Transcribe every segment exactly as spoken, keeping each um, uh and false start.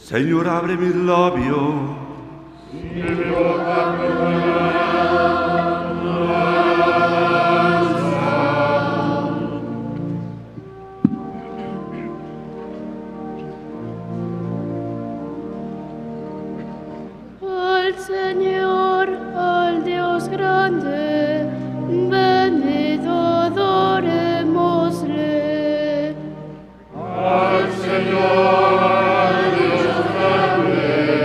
Señor, abre mis labios. Y mi boca al Señor, al Dios grande, venid adorémosle. al Señor, al Dios grande,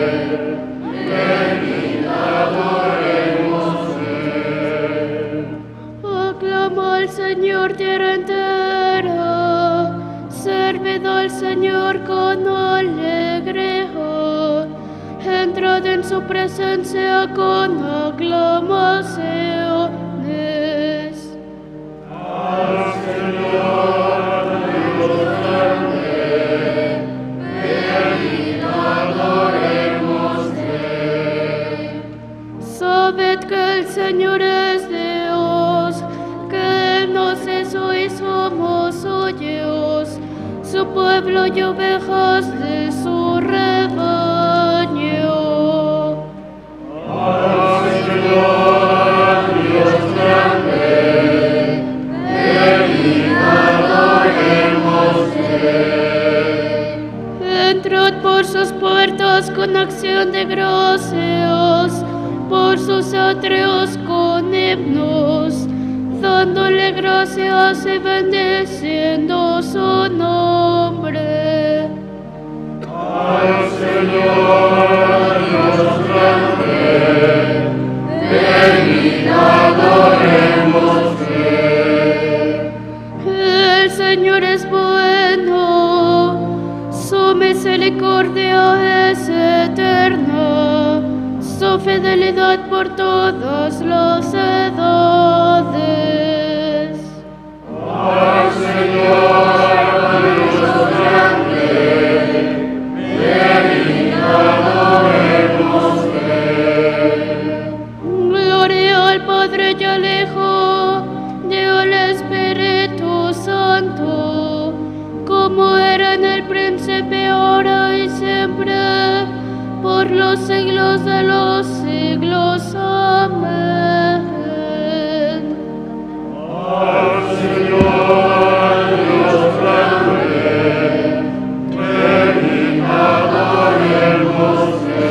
venid adorémosle. Aclama al Señor tierra entera, servid al Señor con alegría, entrad en su presencia con aclamaciones. Al Señor, Dios grande, venid adorémosle. Sabed que el Señor es Dios, que Él nos hizo y somos suyos, su pueblo y ovejas de su rebaño. Al Señor, Dios grande, venid adorémosle. Entrad por sus puertas con acción de gracias, por sus atrios con himnos, dándole gracias y bendiciendo su nombre. Al Señor, Dios grande, venid adorémosle. El Señor es bueno, su misericordia es eterna, su fidelidad por todas las edades. Al Señor, Dios grande, venid adorémosle. Gloria al Padre y al Hijo y al Espíritu Santo, como era en el principio, ahora y siempre, por los siglos de los siglos. Amén. Al Señor, Dios grande, venid adorémosle.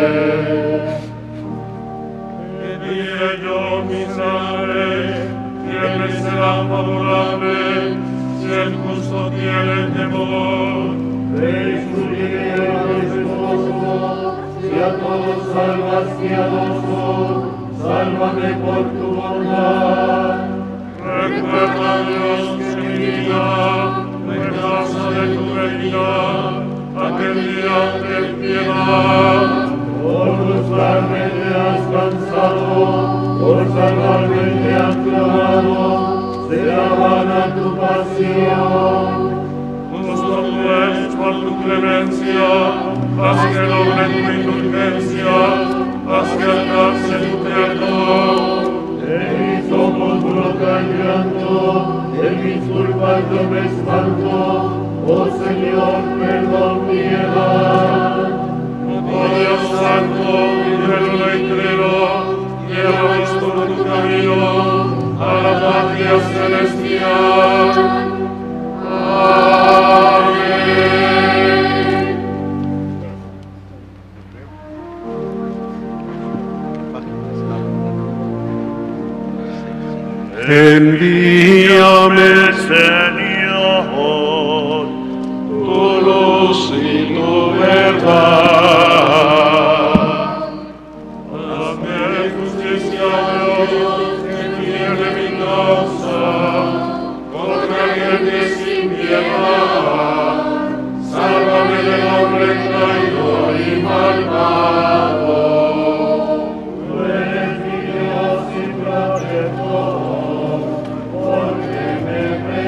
Pediré yo mi sangre, quien me será favorable, si el justo tiene temor. Veis tu vida esposo, si a todos salvas piadoso, sálvame por tu bondad. Recuerda, Dios, que mi vida me causa de tu venida, aquel día de piedad. Por buscarme te has cansado, por salvarme te has clamado, será vana tu pasión. Justo tú eres por tu clemencia, haz que doble tu indulgencia, haz que alcance tu perdón. En mis ojos brota el llanto, en mis culpas yo me espanto, oh Señor, perdón, piedad. Oh Dios santo, fiel letrero, llévanos por tu camino a la patria celestial. Amén. Envíame, Señor, tu luz y tu verdad. Hazme justicia, Dios, que tiene mi causa, contra gente sin piedad. Sálvame del hombre traidor y malvado. Tú eres mi Dios y protector, porque me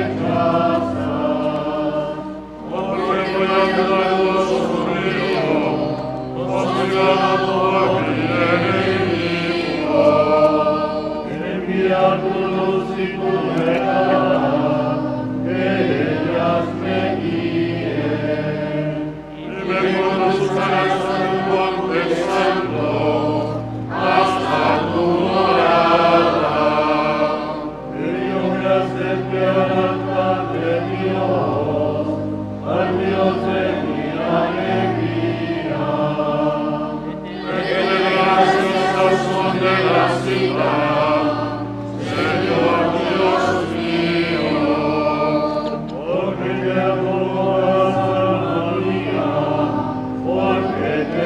rechazas. Porque voy a quedar sufrido, hostigado por mi enemigo. Envía tu luz y tu verdad, que ellas me guíen. Y me con su estarás en un monte santo, hasta tu morada. El Dios me acerque al altar de Dios, al Dios de mi alegría. Me quede gracias al son de la cita, Señor Dios mío, porque te adoras a María, porque te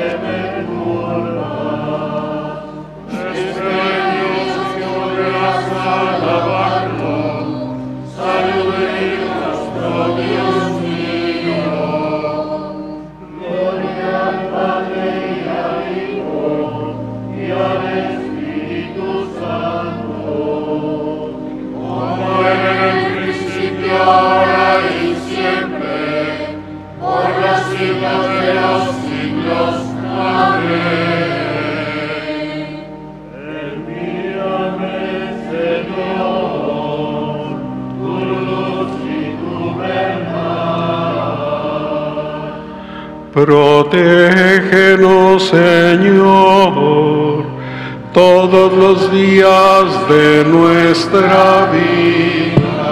perdonas. Extraño, Señor, de las alabarlo, salud de nuestro Dios mío. Gloria al Padre y al Hijo y al Espíritu Santo, como era en el principio, ahora y siempre, por los siglos de los siglos. Amén. Envíame, Señor, tu luz y tu verdad. Protégenos, Señor, todos los días de nuestra vida.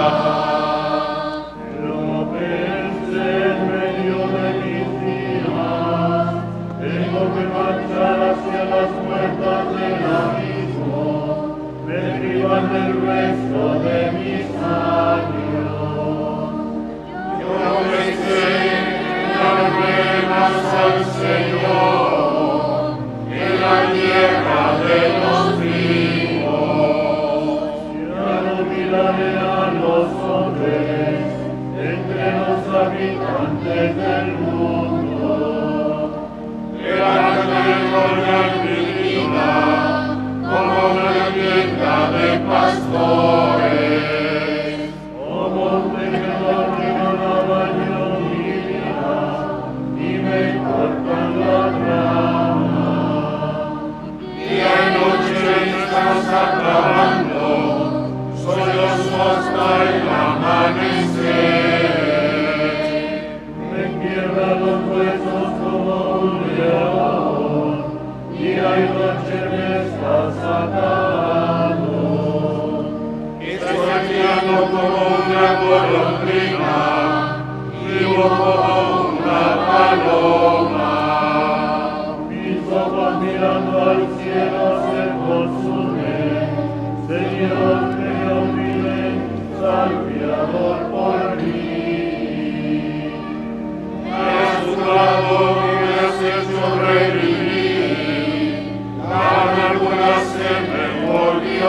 No pensé en medio de mis días, tengo que marchar hacia las puertas del abismo, me privan del resto de mis años. Yo pensé en las ruedas al Señor, en la tierra de los vivos. Ya no miraré a los hombres entre los habitantes del mundo. Levántate con la vida como una tienda de pastores. Oh monte que dormido la baño mi vida y me cortan la rama. Día y noche estás acabando, sollozos hasta el amanecer. Me quiebra los huesos como un león, día y noche me estás acabando. Estoy criando como una golondrina, vivo como una paloma. Mis ojos mirando al cielo se consumen, Señor, que yo vive, salviador por mí. Me has jurado y me has hecho revivir, la amargura se me volvió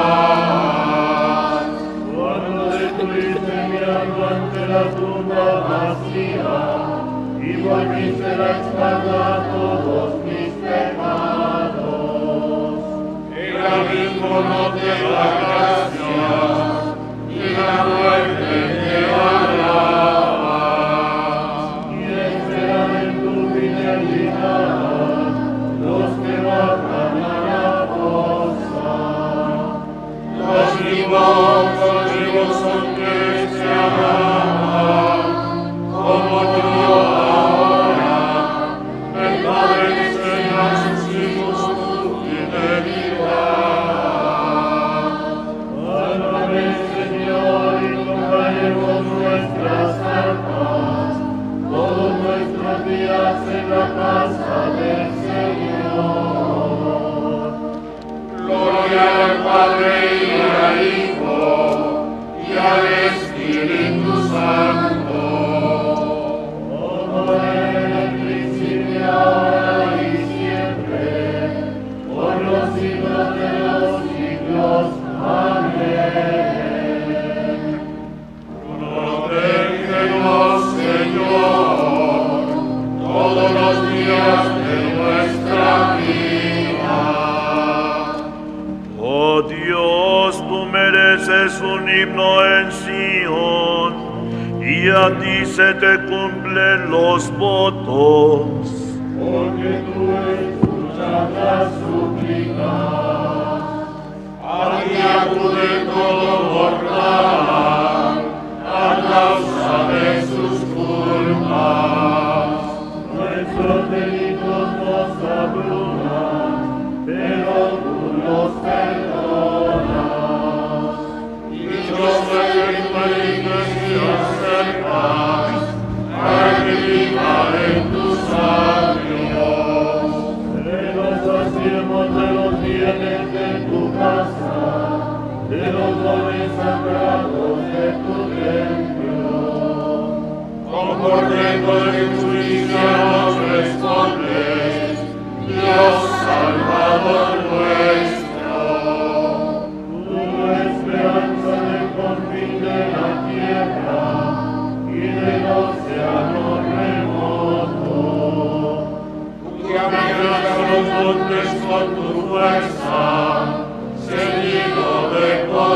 paz. Cuando destruiste mi alma ante la tumba vacía, y volviste la espalda a todos mis pecados. El abismo no te da gracias, y la muerte te alaba. Y esperan en tu fidelidad los que bajan a la fosa. Los vivos, los vivos son que se amaban, como tú ahora. El Padre enseña a sus hijos tu fidelidad. Sálvame, Señor, y compraremos nuestras almas todos nuestros días en la casa del Señor. Gloria al Padre y al Hijo y al Espíritu Santo, como era en el principio, ahora y siempre, por los siglos de los siglos. Amén. Protégenos, Señor, todos los días de nuestra vida. Oh Dios, tú mereces un himno en Sion, y a ti se te cumplen los votos. Porque tú escuchas las súplicas, a ti acude todo mortal, a causa de sus culpas. Nuestros delitos portento de justicia nos respondes, Dios Salvador nuestro. Tu esperanza del confín de la tierra y del océano remoto. Tú que amigas los montes con tu fuerza, seguido de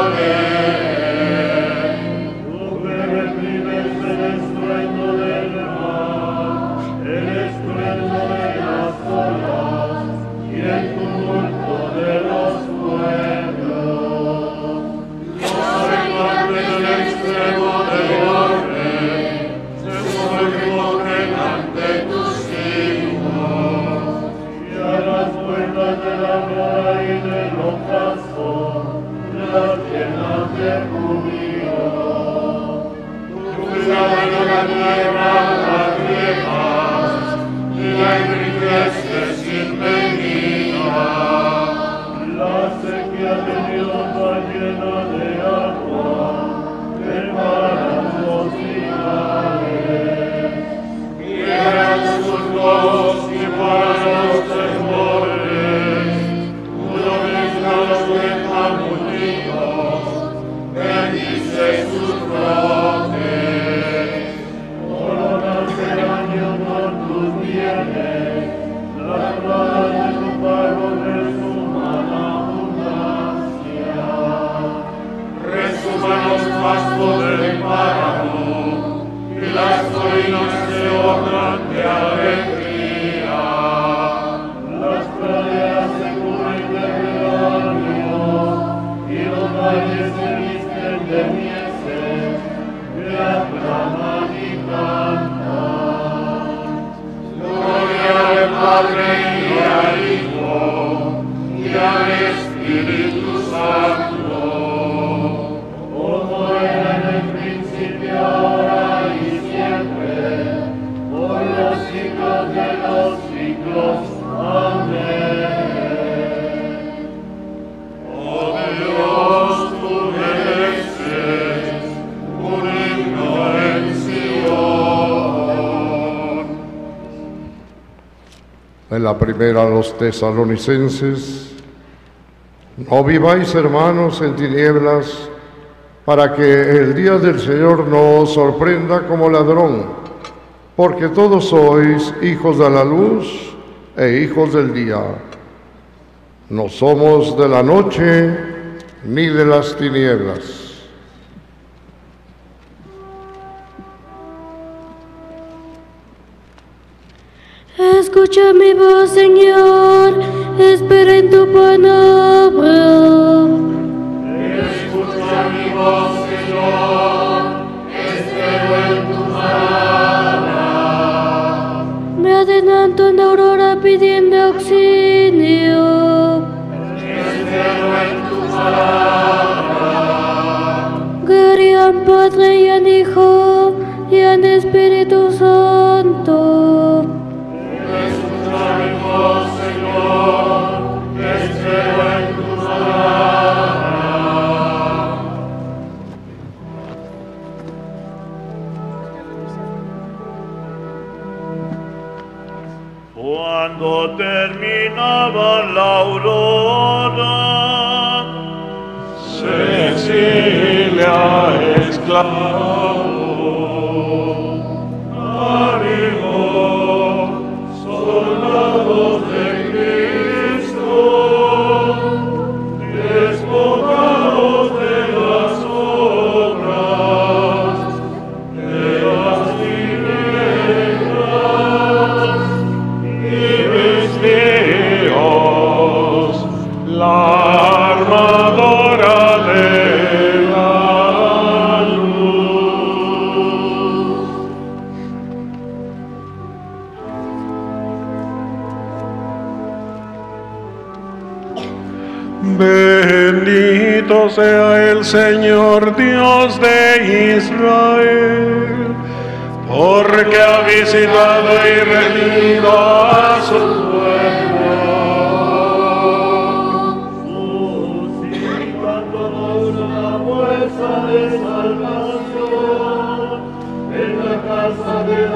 poder. Tú que reprimes el estruendo del mar, el estruendo de las olas y el tumulto de los pueblos. Dios recorre el extremo del orbe, se sobrecogen ante tus hijos, y a las puertas de la gloria y del ocaso, las llenas de júbilo. Tu cuidado de la tierra la riegas, y la enriqueces sin medida. La sequía de Dios va llena de agua, preparan los linares. Guían sus lobos y para los temores, uno mismo los deja multidos, bendice sus brotes. Coronas de año con tus bienes, las ruedas de tu pago resuman abundancia. Resuman los pastos del páramo, y las colinas se honran de alegría. Las praderas se cubren de rebaños, y los valles se visten de mieses, que aclaman y cantan. Gloria al Padre y al Hijo y al Espíritu Santo, como era en el principio, ahora y siempre, por los siglos de los siglos. Amén. Oh Dios, tú mereces un himno en Sion. En la primera a los tesalonicenses: no viváis, hermanos, en tinieblas, para que el día del Señor no os sorprenda como ladrón, porque todos sois hijos de la luz e hijos del día. No somos de la noche ni de las tinieblas. Escucha mi voz, Señor, espera en tu palabra. Escucha mi voz, Señor, espero en tu palabra. Me adelanto en la aurora pidiendo auxilio. Espero en tu palabra. Gloria al Padre y al Hijo y al Espíritu Santo. Escucha mi voz, Señor, espero en tu palabra. Cuando terminaba la aurora, Cecilia exclamó: ¡Ánimo, soldados de Cristo, despojados de las obras, de las tinieblas, y vestidos la armadura de la luz. Bendito sea el Señor Dios de Israel, porque ha visitado y redimido a su pueblo. Suscitando una fuerza de salvación en la casa de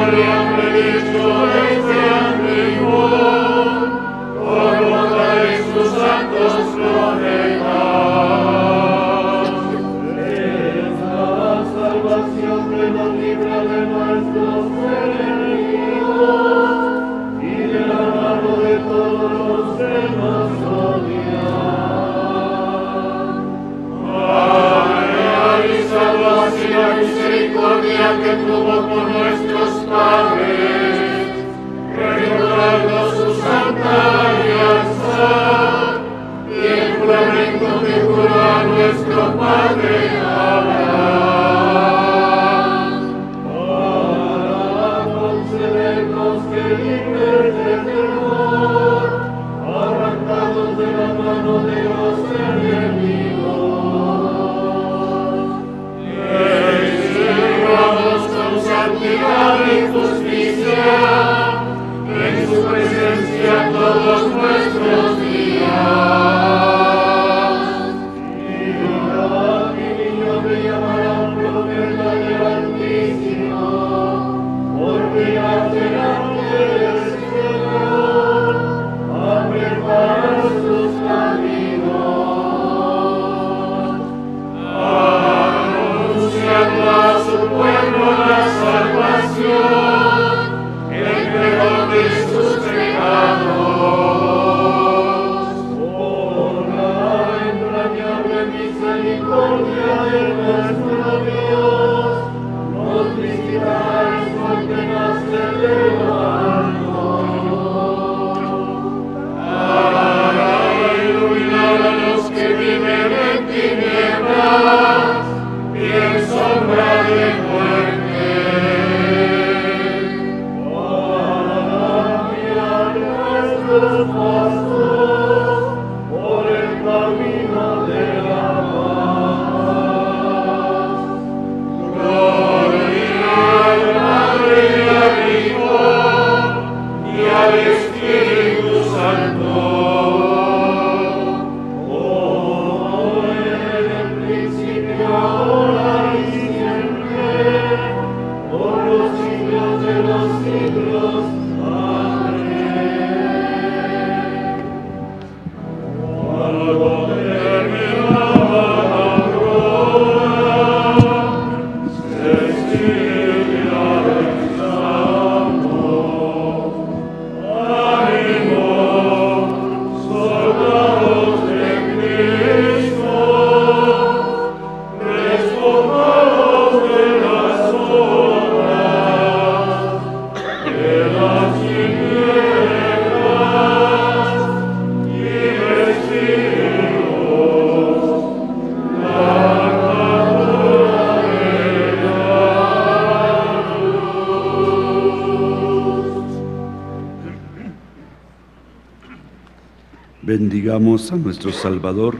Bendigamos a nuestro Salvador,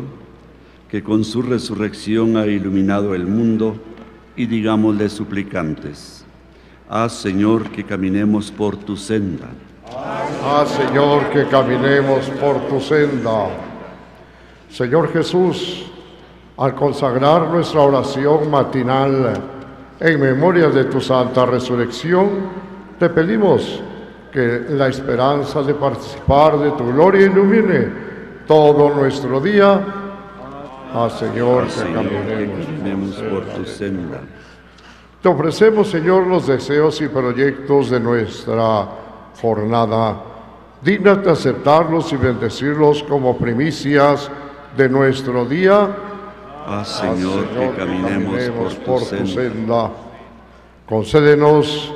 que con su resurrección ha iluminado el mundo, y digámosle suplicantes: haz, Señor, que caminemos por tu senda. Haz, Señor, que caminemos por tu senda. Señor Jesús, al consagrar nuestra oración matinal en memoria de tu santa resurrección, te pedimos que la esperanza de participar de tu gloria ilumine todo nuestro día. Haz, Señor, Haz, que Señor, caminemos, que caminemos por tu senda. Te ofrecemos, Señor, los deseos y proyectos de nuestra jornada. Dígnate aceptarlos y bendecirlos como primicias de nuestro día. Haz, Señor, que caminemos por tu senda. Concédenos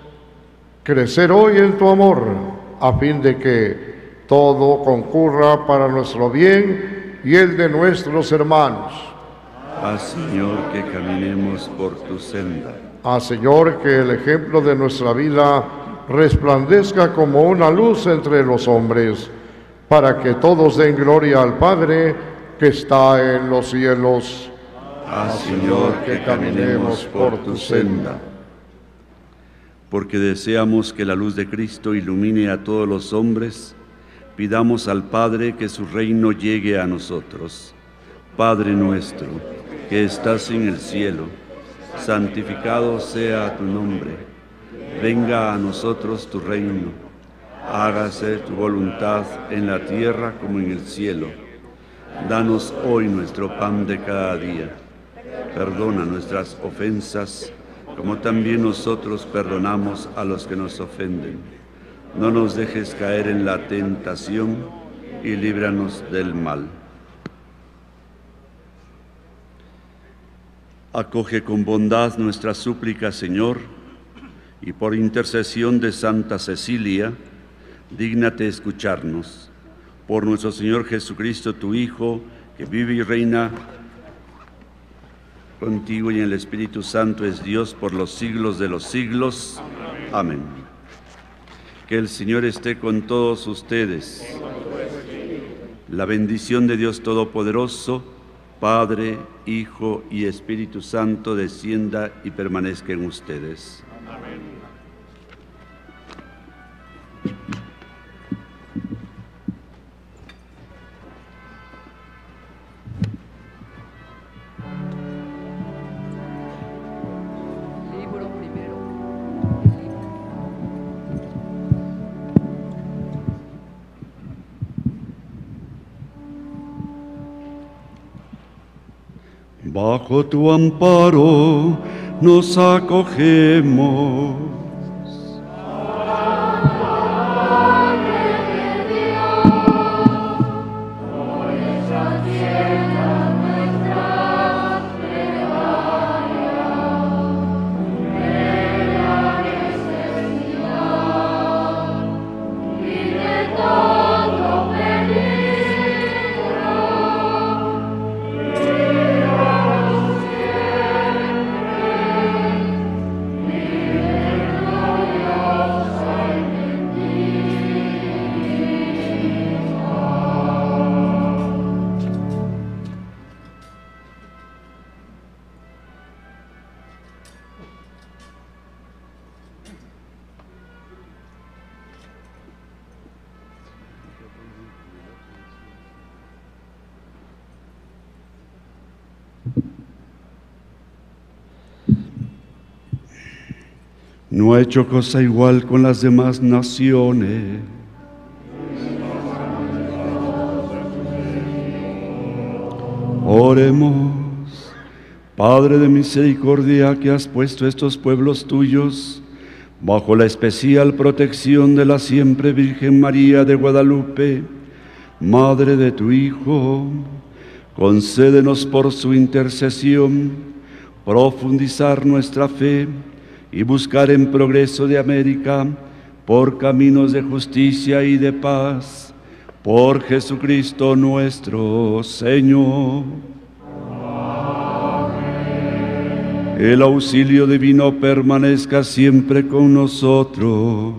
crecer hoy en tu amor, a fin de que todo concurra para nuestro bien y el de nuestros hermanos. Haz, Señor, que caminemos por tu senda. Haz, Señor, que el ejemplo de nuestra vida resplandezca como una luz entre los hombres, para que todos den gloria al Padre que está en los cielos. Haz, Señor, que caminemos por tu senda. Porque deseamos que la luz de Cristo ilumine a todos los hombres, pidamos al Padre que su reino llegue a nosotros. Padre nuestro, que estás en el cielo, santificado sea tu nombre. Venga a nosotros tu reino. Hágase tu voluntad en la tierra como en el cielo. Danos hoy nuestro pan de cada día. Perdona nuestras ofensas, como también nosotros perdonamos a los que nos ofenden. No nos dejes caer en la tentación y líbranos del mal. Acoge con bondad nuestra súplica, Señor, y por intercesión de Santa Cecilia, dígnate escucharnos. Por nuestro Señor Jesucristo, tu Hijo, que vive y reina contigo y en el Espíritu Santo, es Dios por los siglos de los siglos. Amén. Que el Señor esté con todos ustedes. La bendición de Dios Todopoderoso, Padre, Hijo y Espíritu Santo, descienda y permanezca en ustedes. Amén. Bajo tu amparo nos acogemos. No ha hecho cosa igual con las demás naciones. Oremos. Padre de misericordia, que has puesto estos pueblos tuyos bajo la especial protección de la siempre Virgen María de Guadalupe, Madre de tu Hijo, concédenos por su intercesión profundizar nuestra fe y buscar en progreso de América por caminos de justicia y de paz, por Jesucristo nuestro Señor. Amén. El auxilio divino permanezca siempre con nosotros.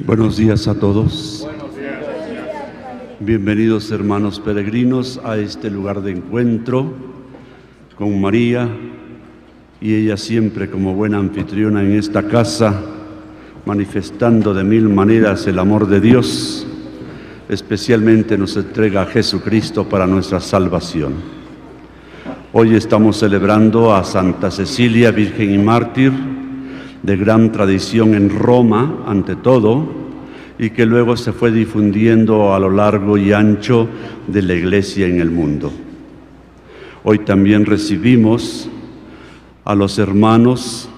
Buenos días a todos. Bienvenidos, hermanos peregrinos, a este lugar de encuentro con María, y ella siempre como buena anfitriona en esta casa, manifestando de mil maneras el amor de Dios, especialmente nos entrega a Jesucristo para nuestra salvación. Hoy estamos celebrando a Santa Cecilia, Virgen y Mártir, de gran tradición en Roma, ante todo, y que luego se fue difundiendo a lo largo y ancho de la Iglesia en el mundo. Hoy también recibimos a los hermanos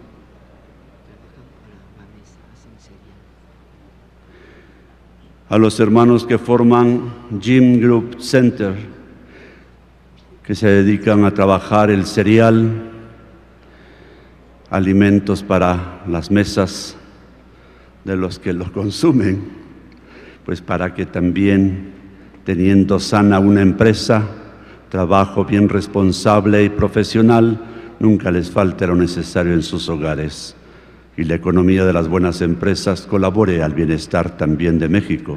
a los hermanos que forman Jim Group Center, que se dedican a trabajar el cereal, alimentos para las mesas de los que los consumen, pues para que también, teniendo sana una empresa, trabajo bien responsable y profesional, nunca les falte lo necesario en sus hogares, y la economía de las buenas empresas colabore al bienestar también de México.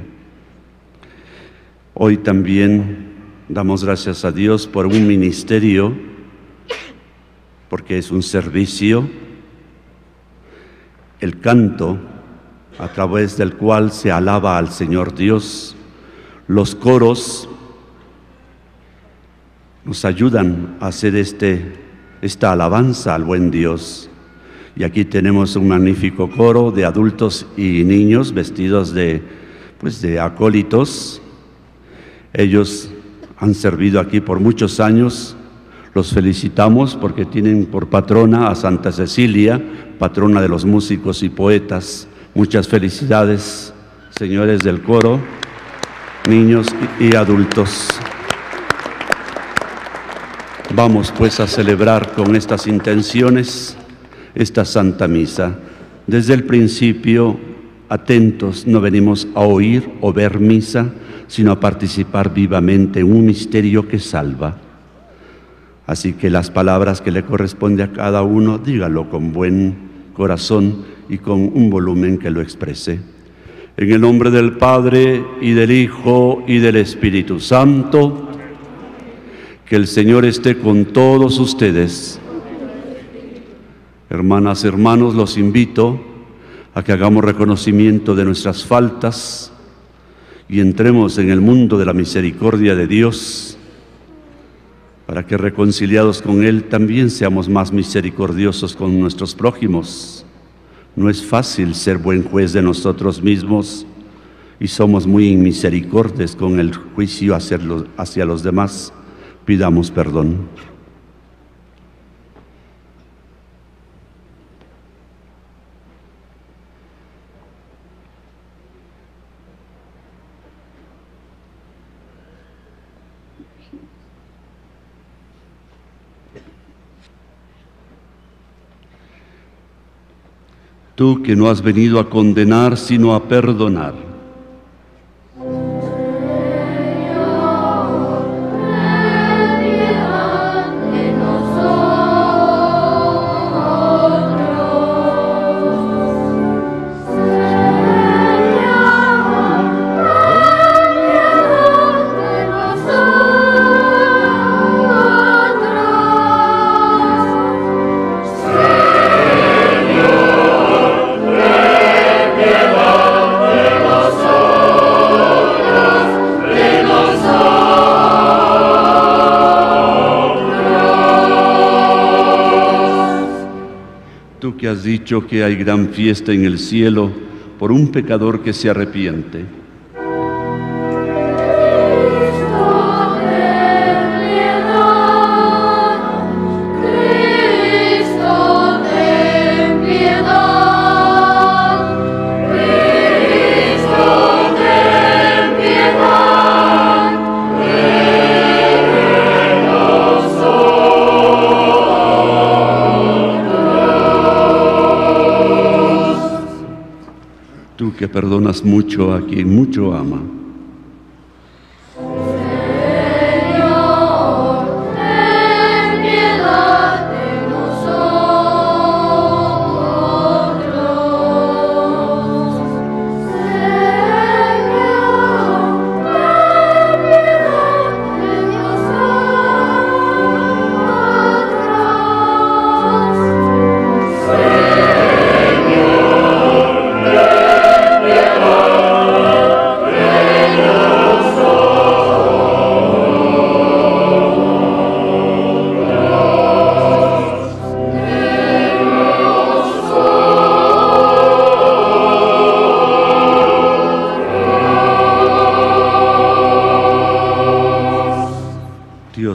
Hoy también damos gracias a Dios por un ministerio, porque es un servicio, el canto, a través del cual se alaba al Señor Dios. Los coros nos ayudan a hacer este, esta alabanza al buen Dios. Y aquí tenemos un magnífico coro de adultos y niños vestidos de, pues de acólitos. Ellos han servido aquí por muchos años. Los felicitamos porque tienen por patrona a Santa Cecilia, patrona de los músicos y poetas. Muchas felicidades, señores del coro, niños y adultos. Vamos pues a celebrar con estas intenciones esta Santa Misa. Desde el principio, atentos, no venimos a oír o ver misa, sino a participar vivamente en un misterio que salva. Así que las palabras que le corresponde a cada uno, dígalo con buen corazón y con un volumen que lo exprese. En el nombre del Padre, y del Hijo, y del Espíritu Santo, que el Señor esté con todos ustedes. Hermanas, hermanos, los invito a que hagamos reconocimiento de nuestras faltas y entremos en el mundo de la misericordia de Dios, para que reconciliados con Él también seamos más misericordiosos con nuestros prójimos. No es fácil ser buen juez de nosotros mismos y somos muy inmisericordes con el juicio hacia los demás. Pidamos perdón. Tú que no has venido a condenar, sino a perdonar. Que has dicho que hay gran fiesta en el cielo por un pecador que se arrepiente. Que perdonas mucho a quien mucho ama. Señor, ten piedad de nosotros.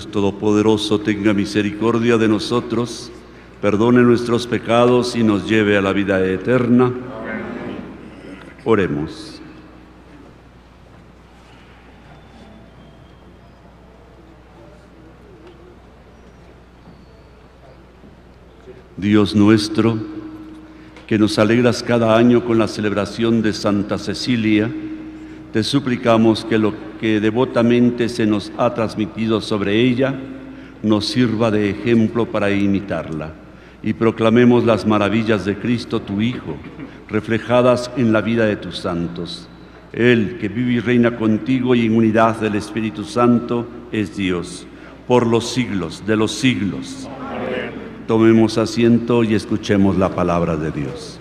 Dios Todopoderoso tenga misericordia de nosotros, perdone nuestros pecados y nos lleve a la vida eterna. Oremos. Dios nuestro, que nos alegras cada año con la celebración de Santa Cecilia, te suplicamos que lo que devotamente se nos ha transmitido sobre ella nos sirva de ejemplo para imitarla y proclamemos las maravillas de Cristo, tu Hijo, reflejadas en la vida de tus santos. Él, que vive y reina contigo y en unidad del Espíritu Santo, es Dios, por los siglos de los siglos. Amén. Tomemos asiento y escuchemos la palabra de Dios.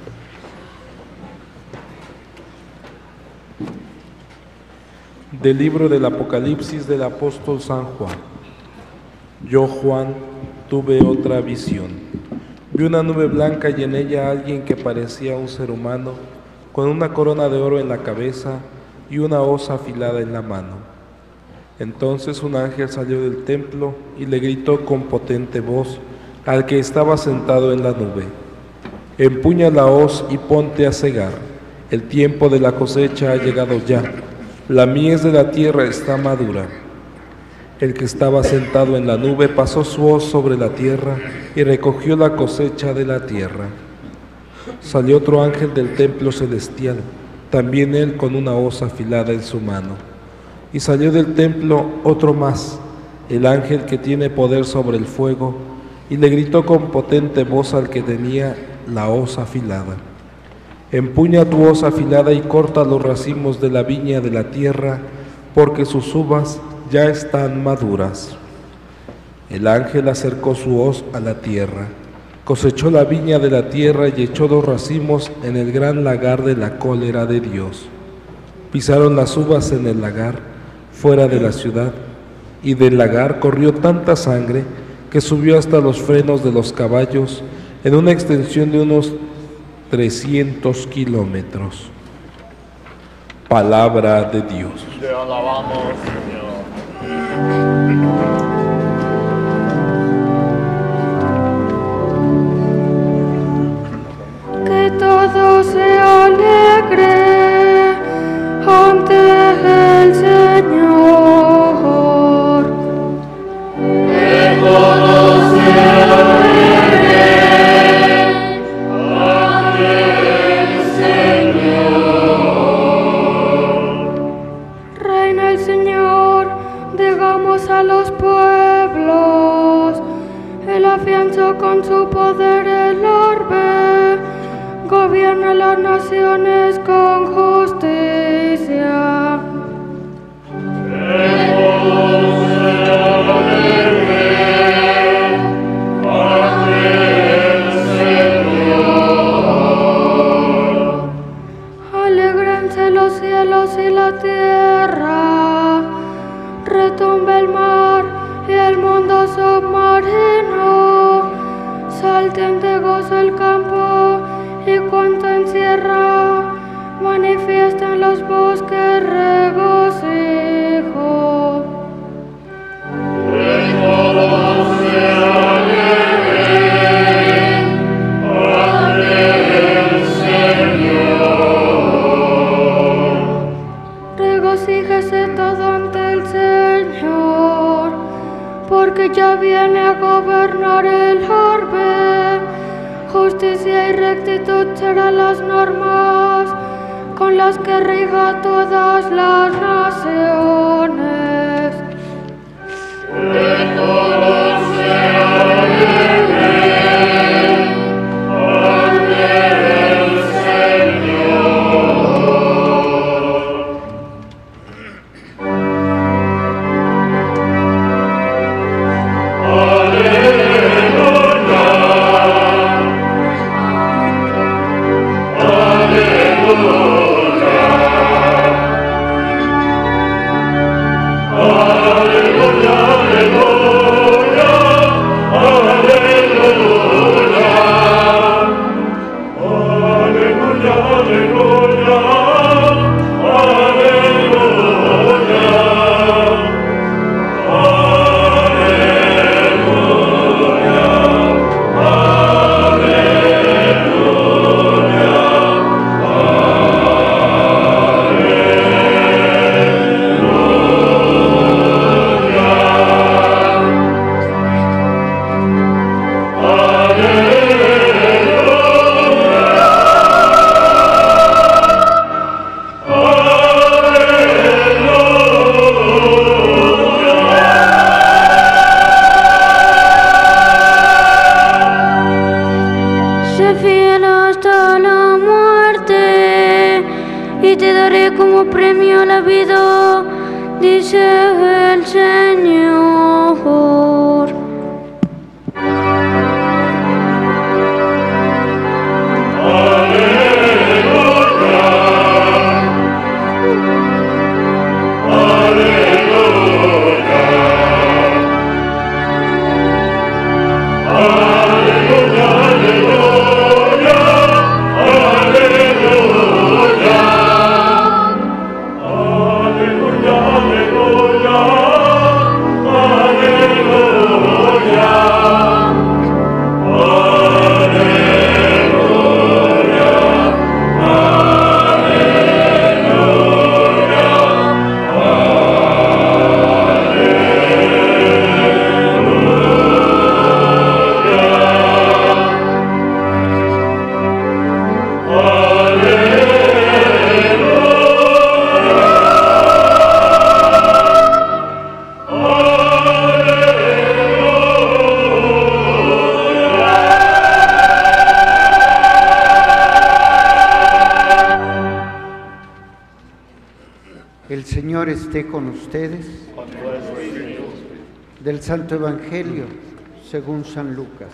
Del libro del Apocalipsis del apóstol San Juan. Yo, Juan, tuve otra visión. Vi una nube blanca y en ella alguien que parecía un ser humano, con una corona de oro en la cabeza y una hoz afilada en la mano. Entonces un ángel salió del templo y le gritó con potente voz al que estaba sentado en la nube: empuña la hoz y ponte a segar. El tiempo de la cosecha ha llegado ya. La mies de la tierra está madura. El que estaba sentado en la nube pasó su hoz sobre la tierra y recogió la cosecha de la tierra. Salió otro ángel del templo celestial, también él con una hoz afilada en su mano. Y salió del templo otro más, el ángel que tiene poder sobre el fuego, y le gritó con potente voz al que tenía la hoz afilada: empuña tu hoz afilada y corta los racimos de la viña de la tierra, porque sus uvas ya están maduras. El ángel acercó su hoz a la tierra, cosechó la viña de la tierra y echó dos racimos en el gran lagar de la cólera de Dios. Pisaron las uvas en el lagar, fuera de la ciudad, y del lagar corrió tanta sangre que subió hasta los frenos de los caballos en una extensión de unos trescientos kilómetros. Palabra de Dios. Te alabamos, Señor. Que todo se alegre ante el Señor. Que todo se alegre ante el Señor. Reina el Señor, digamos a los pueblos. Él afianzó con su poder el orbe, gobierna las naciones con justicia. Que todo se alegre ante el Señor. Alégrense los cielos y la tierra, retumbe el mar y el mundo submarino, salten de gozo el campo y cuanto encierra, manifiesten los bosques regocijo. Que todo se alegre ante el Señor. Regocíjese todo ante el Señor, porque ya viene a gobernar el orbe. Justicia y rectitud serán las normas con las que rija todas las naciones. Que todo se alegre ante el Señor. Aleluya, aleluya, y te daré como premio la vida, dice el Señor. El Señor esté con ustedes. Del Santo Evangelio según San Lucas.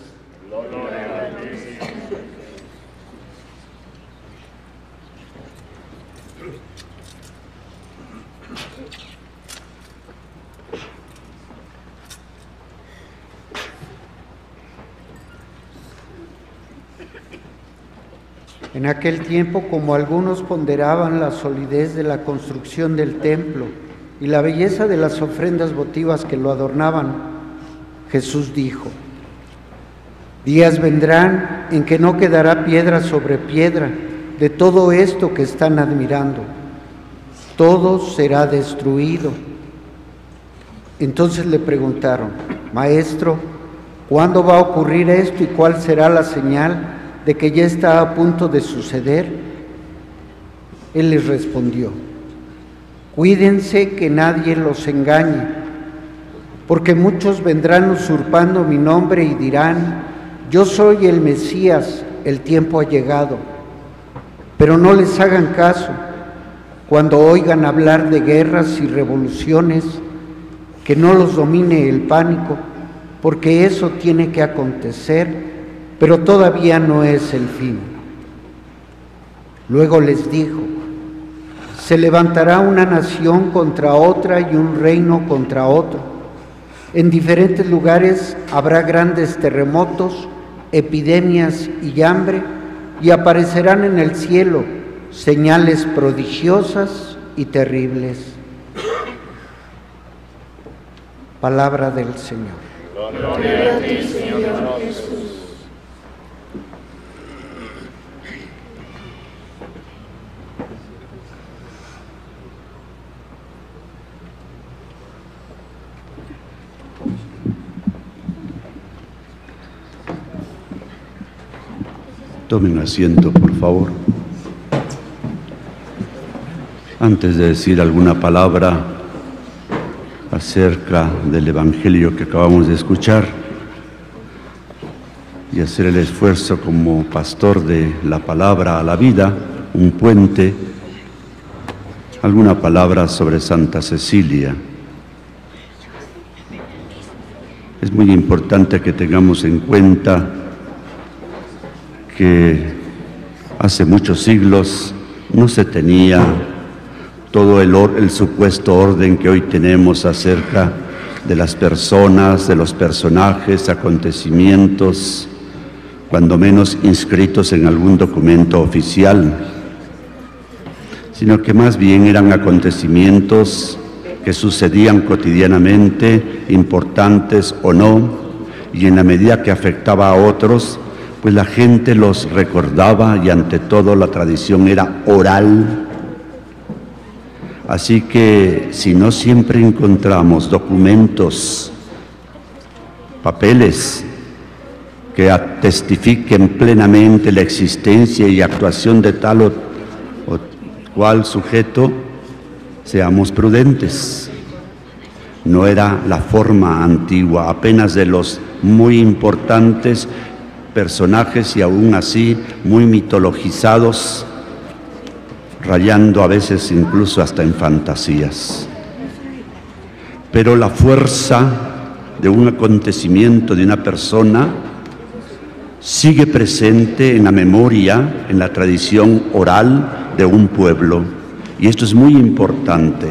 En aquel tiempo, como algunos ponderaban la solidez de la construcción del templo y la belleza de las ofrendas votivas que lo adornaban, Jesús dijo: días vendrán en que no quedará piedra sobre piedra de todo esto que están admirando. Todo será destruido. Entonces le preguntaron: Maestro, ¿cuándo va a ocurrir esto y cuál será la señal de que ya está a punto de suceder? Él les respondió: cuídense que nadie los engañe, porque muchos vendrán usurpando mi nombre y dirán: yo soy el Mesías, el tiempo ha llegado. Pero no les hagan caso. Cuando oigan hablar de guerras y revoluciones, que no los domine el pánico, porque eso tiene que acontecer, pero todavía no es el fin. Luego les dijo: se levantará una nación contra otra y un reino contra otro. En diferentes lugares habrá grandes terremotos, epidemias y hambre, y aparecerán en el cielo señales prodigiosas y terribles. Palabra del Señor. Gloria a ti, Señor Jesús. Tomen asiento, por favor. Antes de decir alguna palabra acerca del Evangelio que acabamos de escuchar y hacer el esfuerzo como pastor de la palabra a la vida, un puente, alguna palabra sobre Santa Cecilia. Es muy importante que tengamos en cuenta que hace muchos siglos no se tenía todo el, or, el supuesto orden que hoy tenemos acerca de las personas, de los personajes, acontecimientos, cuando menos inscritos en algún documento oficial, sino que más bien eran acontecimientos que sucedían cotidianamente, importantes o no, y en la medida que afectaba a otros, pues la gente los recordaba y ante todo la tradición era oral. Así que si no siempre encontramos documentos, papeles que testifiquen plenamente la existencia y actuación de tal o, o cual sujeto, seamos prudentes. No era la forma antigua, apenas de los muy importantes personajes y aún así muy mitologizados, rayando a veces incluso hasta en fantasías. Pero la fuerza de un acontecimiento, de una persona, sigue presente en la memoria, en la tradición oral de un pueblo. Y esto es muy importante.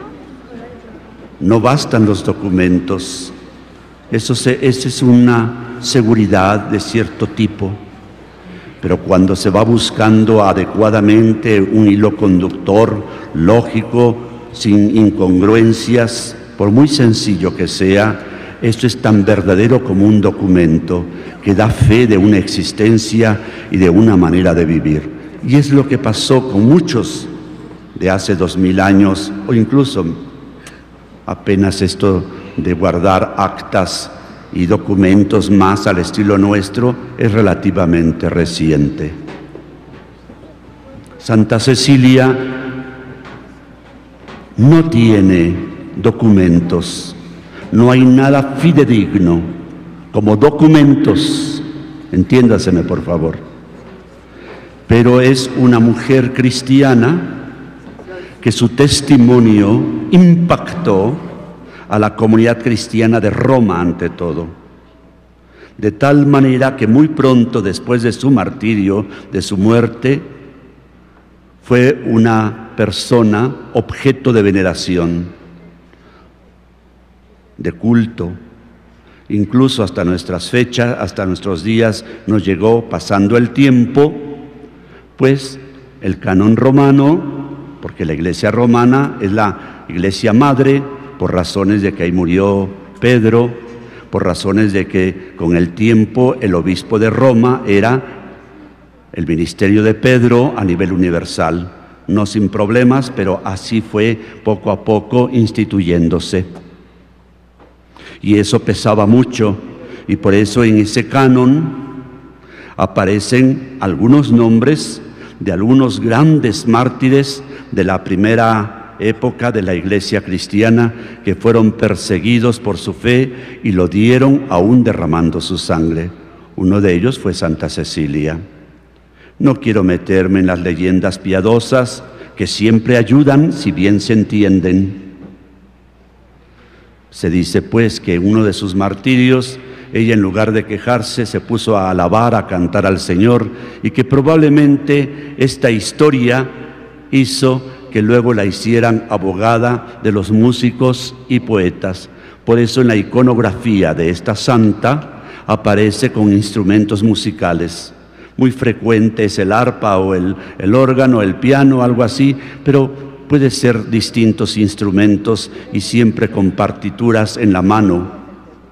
No bastan los documentos. Eso se, esa es una seguridad de cierto tipo. Pero cuando se va buscando adecuadamente un hilo conductor, lógico, sin incongruencias, por muy sencillo que sea, esto es tan verdadero como un documento que da fe de una existencia y de una manera de vivir. Y es lo que pasó con muchos de hace dos mil años, o incluso apenas esto de guardar actas y documentos más al estilo nuestro es relativamente reciente. Santa Cecilia no tiene documentos, no hay nada fidedigno como documentos, entiéndaseme por favor, pero es una mujer cristiana que su testimonio impactó a la comunidad cristiana de Roma ante todo, de tal manera que muy pronto después de su martirio, de su muerte, fue una persona objeto de veneración, de culto, incluso hasta nuestras fechas, hasta nuestros días nos llegó pasando el tiempo, pues el canon romano, porque la iglesia romana es la iglesia madre, por razones de que ahí murió Pedro, por razones de que con el tiempo el obispo de Roma era el ministerio de Pedro a nivel universal, no sin problemas, pero así fue poco a poco instituyéndose. Y eso pesaba mucho, y por eso en ese canon aparecen algunos nombres de algunos grandes mártires de la primera época de la iglesia cristiana que fueron perseguidos por su fe y lo dieron aún derramando su sangre. Uno de ellos fue Santa Cecilia. No quiero meterme en las leyendas piadosas que siempre ayudan si bien se entienden. Se dice pues que en uno de sus martirios ella en lugar de quejarse se puso a alabar, a cantar al Señor, y que probablemente esta historia hizo que luego la hicieran abogada de los músicos y poetas. Por eso en la iconografía de esta santa aparece con instrumentos musicales. Muy frecuente es el arpa o el, el órgano, el piano, algo así, pero puede ser distintos instrumentos y siempre con partituras en la mano.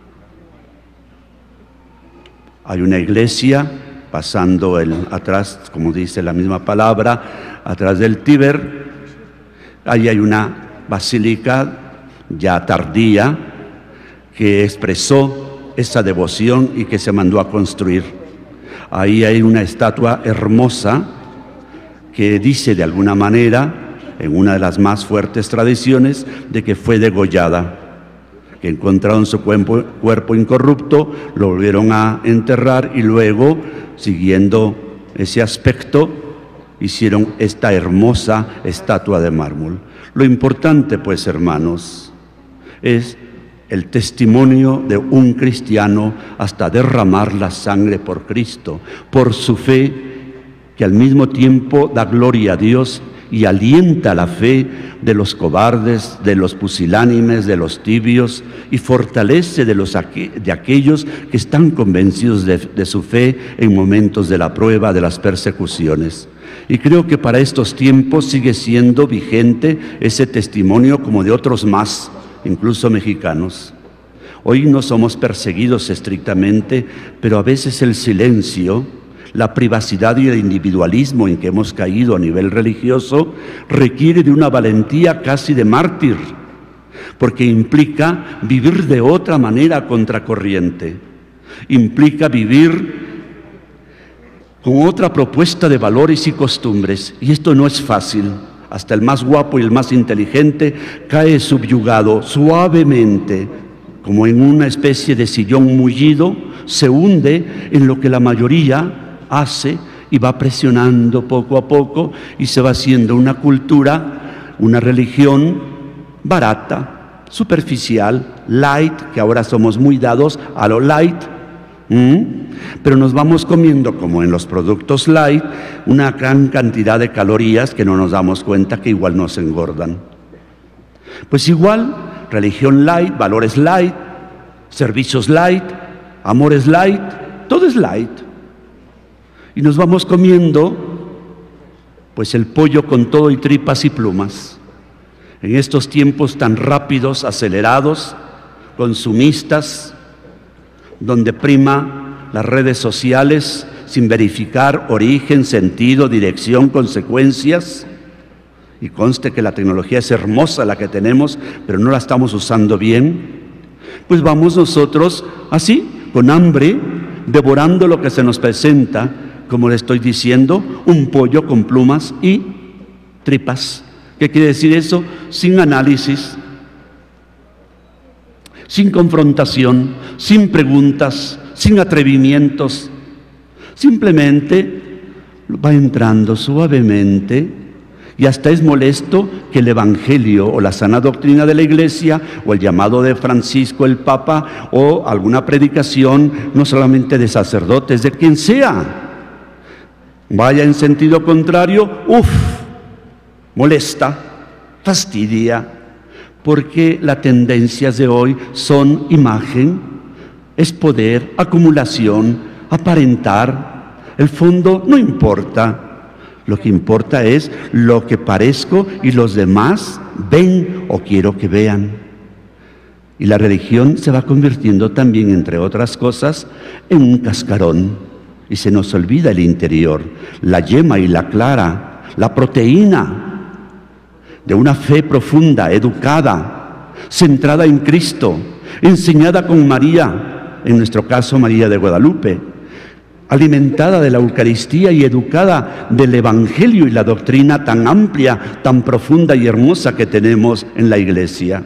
Hay una iglesia pasando el, atrás, como dice la misma palabra, atrás del Tíber. Ahí hay una basílica ya tardía que expresó esa devoción y que se mandó a construir. Ahí hay una estatua hermosa que dice de alguna manera, en una de las más fuertes tradiciones, de que fue degollada, que encontraron su cuerpo, cuerpo incorrupto, lo volvieron a enterrar y luego, siguiendo ese aspecto, hicieron esta hermosa estatua de mármol. Lo importante, pues, hermanos, es el testimonio de un cristiano hasta derramar la sangre por Cristo, por su fe, que al mismo tiempo da gloria a Dios y alienta la fe de los cobardes, de los pusilánimes, de los tibios, y fortalece de, los, de aquellos que están convencidos de, de su fe en momentos de la prueba, de las persecuciones. Y creo que para estos tiempos sigue siendo vigente ese testimonio como de otros más, incluso mexicanos. Hoy no somos perseguidos estrictamente, pero a veces el silencio, la privacidad y el individualismo en que hemos caído a nivel religioso requiere de una valentía casi de mártir, porque implica vivir de otra manera contracorriente, implica vivir con otra propuesta de valores y costumbres, y esto no es fácil. Hasta el más guapo y el más inteligente cae subyugado suavemente, como en una especie de sillón mullido, se hunde en lo que la mayoría hace y va presionando poco a poco y se va haciendo una cultura, una religión barata, superficial, light, que ahora somos muy dados a lo light, ¿Mm? pero nos vamos comiendo, como en los productos light, una gran cantidad de calorías que no nos damos cuenta que igual nos engordan. Pues igual, religión light, valores light, servicios light, amores light, todo es light. Y nos vamos comiendo, pues el pollo con todo y tripas y plumas. En estos tiempos tan rápidos, acelerados, consumistas, donde prima las redes sociales sin verificar origen, sentido, dirección, consecuencias. Y conste que la tecnología es hermosa la que tenemos, pero no la estamos usando bien. Pues vamos nosotros así, con hambre, devorando lo que se nos presenta, como le estoy diciendo, un pollo con plumas y tripas. ¿Qué quiere decir eso? Sin análisis, sin confrontación, sin preguntas, sin atrevimientos. Simplemente va entrando suavemente y hasta es molesto que el Evangelio o la sana doctrina de la Iglesia o el llamado de Francisco el Papa o alguna predicación, no solamente de sacerdotes, de quien sea, vaya en sentido contrario, uff, molesta, fastidia, porque las tendencias de hoy son imagen, es poder, acumulación, aparentar. El fondo no importa. Lo que importa es lo que parezco y los demás ven o quiero que vean. Y la religión se va convirtiendo también, entre otras cosas, en un cascarón. Y se nos olvida el interior, la yema y la clara, la proteína de una fe profunda, educada, centrada en Cristo, enseñada con María, en nuestro caso María de Guadalupe, alimentada de la Eucaristía y educada del Evangelio y la doctrina tan amplia, tan profunda y hermosa que tenemos en la Iglesia.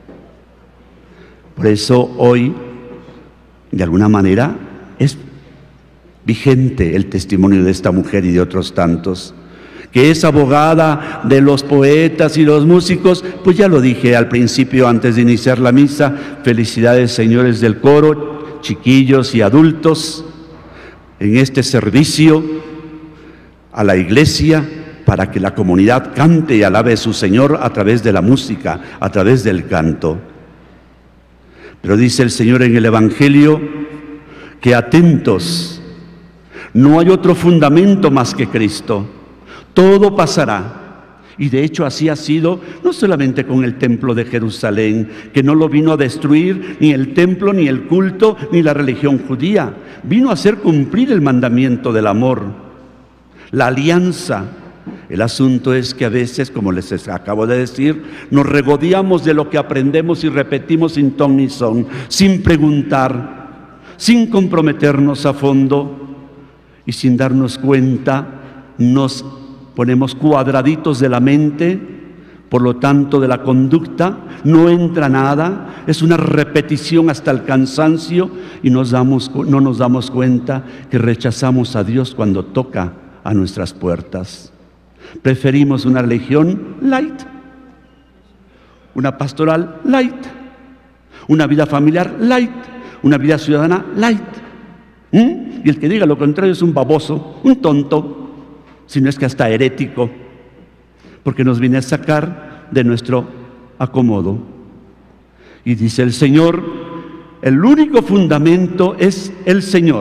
Por eso hoy, de alguna manera, es vigente el testimonio de esta mujer y de otros tantos, que es abogada de los poetas y los músicos. Pues ya lo dije al principio antes de iniciar la misa. Felicidades, señores del coro, chiquillos y adultos, en este servicio a la Iglesia para que la comunidad cante y alabe a su Señor a través de la música, a través del canto. Pero dice el Señor en el Evangelio que atentos, no hay otro fundamento más que Cristo. Todo pasará. Y de hecho así ha sido, no solamente con el templo de Jerusalén, que no lo vino a destruir ni el templo, ni el culto, ni la religión judía. Vino a hacer cumplir el mandamiento del amor, la alianza. El asunto es que a veces, como les acabo de decir, nos regodeamos de lo que aprendemos y repetimos sin ton ni son, sin preguntar, sin comprometernos a fondo y sin darnos cuenta, nos ponemos cuadraditos de la mente, por lo tanto de la conducta, no entra nada, es una repetición hasta el cansancio y nos damos, no nos damos cuenta que rechazamos a Dios cuando toca a nuestras puertas. Preferimos una religión light, una pastoral light, una vida familiar light, una vida ciudadana light. ¿Mm? Y el que diga lo contrario es un baboso, un tonto, si no es que hasta herético, porque nos viene a sacar de nuestro acomodo. Y dice el Señor, el único fundamento es el Señor,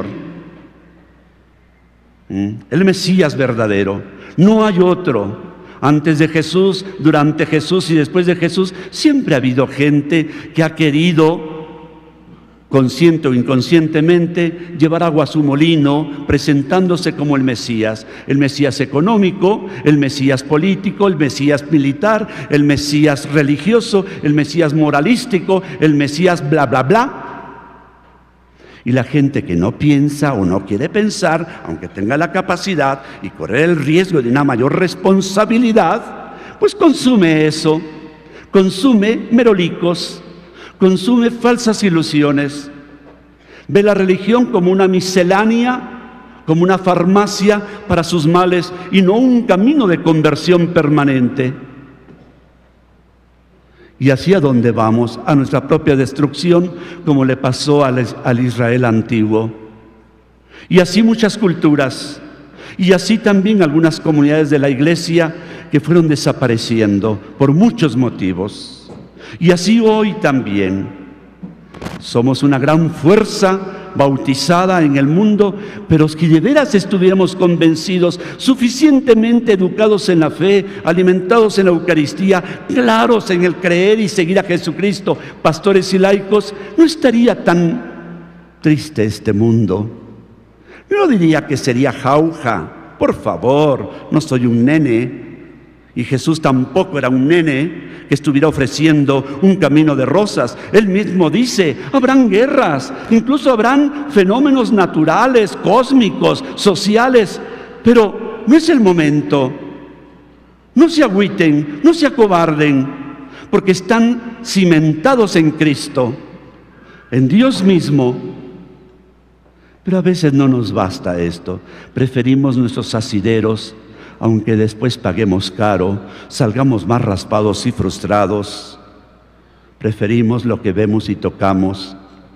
el Mesías verdadero, no hay otro. Antes de Jesús, durante Jesús y después de Jesús, siempre ha habido gente que ha querido, consciente o inconscientemente, llevar agua a su molino, presentándose como el Mesías. El Mesías económico, el Mesías político, el Mesías militar, el Mesías religioso, el Mesías moralístico, el Mesías bla, bla, bla. Y la gente que no piensa o no quiere pensar, aunque tenga la capacidad y correr el riesgo de una mayor responsabilidad, pues consume eso, consume merolicos, consume falsas ilusiones, ve la religión como una miscelánea como una farmacia para sus males y no un camino de conversión permanente. Y así a dónde vamos, a nuestra propia destrucción, como le pasó al, al Israel antiguo. Y así muchas culturas, y así también algunas comunidades de la Iglesia que fueron desapareciendo por muchos motivos. Y así hoy también somos una gran fuerza bautizada en el mundo, pero que de veras estuviéramos convencidos, suficientemente educados en la fe, alimentados en la Eucaristía, claros en el creer y seguir a Jesucristo, pastores y laicos, no estaría tan triste este mundo. No diría que sería jauja, por favor, no soy un nene, y Jesús tampoco era un nene que estuviera ofreciendo un camino de rosas. Él mismo dice, habrán guerras, incluso habrán fenómenos naturales, cósmicos, sociales, pero no es el momento. No se agüiten, no se acobarden, porque están cimentados en Cristo, en Dios mismo. Pero a veces no nos basta esto, preferimos nuestros asideros, aunque después paguemos caro, salgamos más raspados y frustrados. Preferimos lo que vemos y tocamos.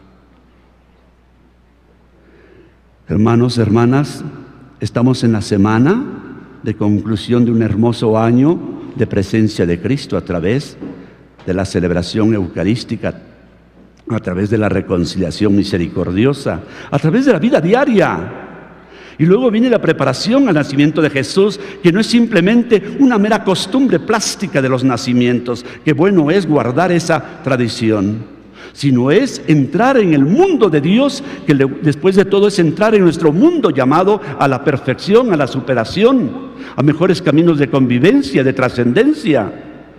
Hermanos, hermanas, estamos en la semana de conclusión de un hermoso año de presencia de Cristo a través de la celebración eucarística, a través de la reconciliación misericordiosa, a través de la vida diaria. Y luego viene la preparación al nacimiento de Jesús, que no es simplemente una mera costumbre plástica de los nacimientos, que bueno es guardar esa tradición, sino es entrar en el mundo de Dios, que le, después de todo es entrar en nuestro mundo llamado a la perfección, a la superación, a mejores caminos de convivencia, de trascendencia.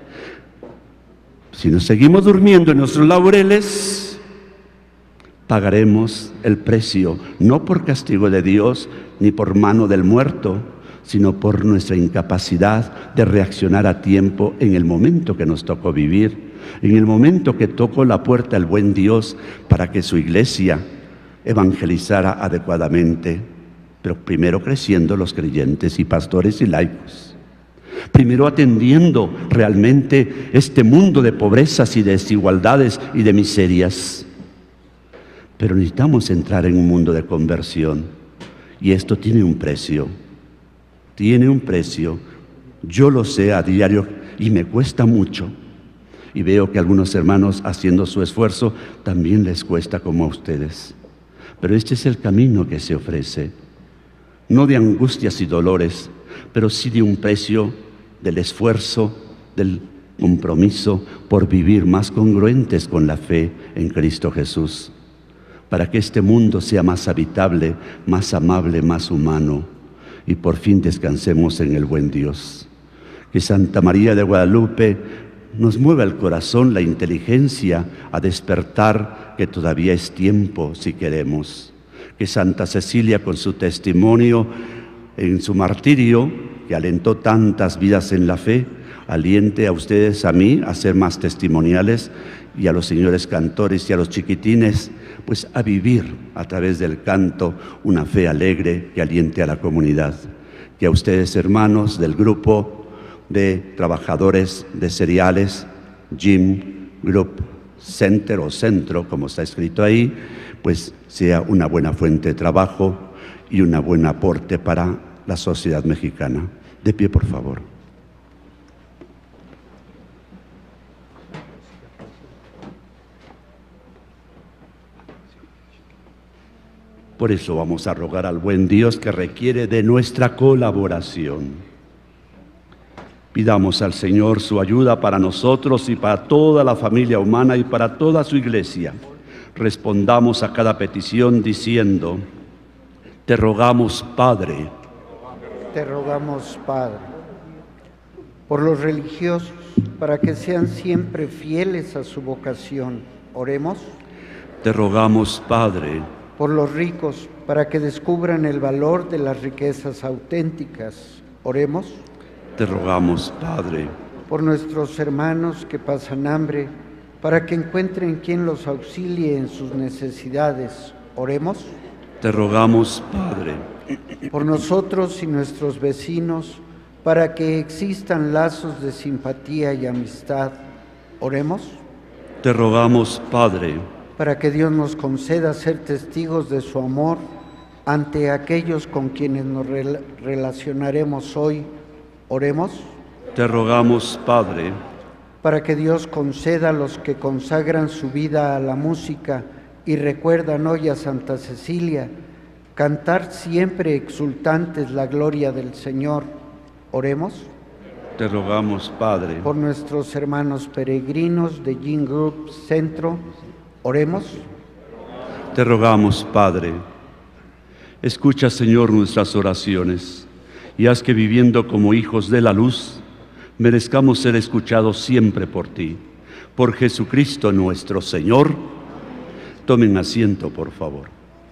Si nos seguimos durmiendo en nuestros laureles, pagaremos el precio, no por castigo de Dios ni por mano del muerto, sino por nuestra incapacidad de reaccionar a tiempo en el momento que nos tocó vivir, en el momento que tocó la puerta al buen Dios para que su iglesia evangelizara adecuadamente, pero primero creciendo los creyentes y pastores y laicos, primero atendiendo realmente este mundo de pobrezas y de desigualdades y de miserias. Pero necesitamos entrar en un mundo de conversión, y esto tiene un precio, tiene un precio. Yo lo sé a diario y me cuesta mucho, y veo que algunos hermanos haciendo su esfuerzo también les cuesta como a ustedes. Pero este es el camino que se ofrece, no de angustias y dolores, pero sí de un precio del esfuerzo, del compromiso por vivir más congruentes con la fe en Cristo Jesús, para que este mundo sea más habitable, más amable, más humano, y por fin descansemos en el buen Dios. Que Santa María de Guadalupe nos mueva el corazón, la inteligencia a despertar, que todavía es tiempo si queremos. Que Santa Cecilia, con su testimonio en su martirio, que alentó tantas vidas en la fe, aliente a ustedes, a mí, a ser más testimoniales, y a los señores cantores y a los chiquitines, pues a vivir a través del canto una fe alegre que aliente a la comunidad. Que a ustedes, hermanos del grupo de trabajadores de cereales, Gym Group Center o Centro, como está escrito ahí, pues sea una buena fuente de trabajo y un buen aporte para la sociedad mexicana. De pie, por favor. Por eso vamos a rogar al buen Dios, que requiere de nuestra colaboración. Pidamos al Señor su ayuda para nosotros y para toda la familia humana y para toda su iglesia. Respondamos a cada petición diciendo: te rogamos, Padre. Te rogamos, Padre, por los religiosos, para que sean siempre fieles a su vocación. Oremos. Te rogamos, Padre, por los ricos, para que descubran el valor de las riquezas auténticas. Oremos. Te rogamos, Padre, por nuestros hermanos que pasan hambre, para que encuentren quien los auxilie en sus necesidades. Oremos. Te rogamos, Padre, por nosotros y nuestros vecinos, para que existan lazos de simpatía y amistad. Oremos. Te rogamos, Padre, para que Dios nos conceda ser testigos de su amor ante aquellos con quienes nos rel- relacionaremos hoy. Oremos. Te rogamos, Padre, para que Dios conceda a los que consagran su vida a la música y recuerdan hoy a Santa Cecilia, cantar siempre exultantes la gloria del Señor. Oremos. Te rogamos, Padre, por nuestros hermanos peregrinos de Gin Group Centro. Oremos. Te rogamos, Padre, escucha, Señor, nuestras oraciones y haz que, viviendo como hijos de la luz, merezcamos ser escuchados siempre por ti. Por Jesucristo nuestro Señor. Tomen asiento, por favor.